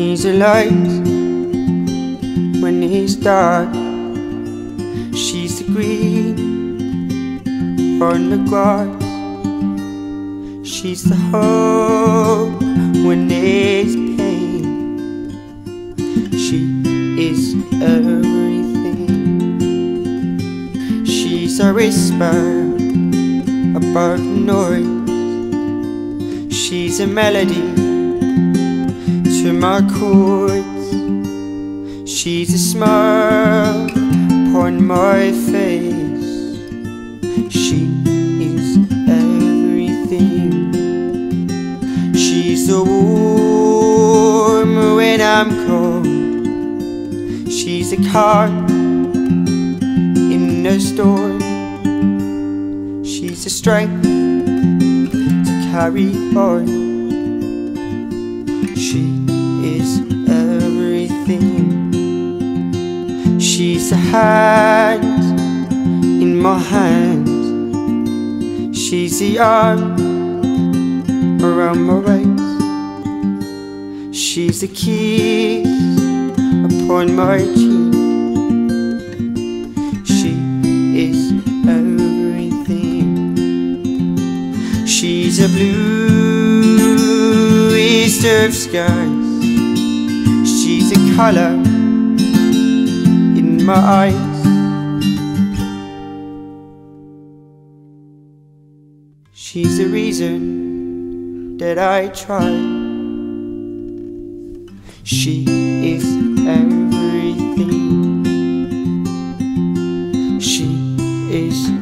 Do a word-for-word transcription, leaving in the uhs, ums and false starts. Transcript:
She's a light when it's dark. She's the green on the grass. She's the hope when there's pain. She is everything. She's a whisper above noise. She's a melody to my chords. She's a smile upon my face. She is everything. She's the warm when I'm cold. She's a calm in the storm. She's the strength to carry on. She is everything. She's a hand in my hand. She's the arm around my waist. She's the kiss upon my cheek. She is everything. She's a blue east of skies. She's a color in my eyes. She's the reason that I try. She is everything. She is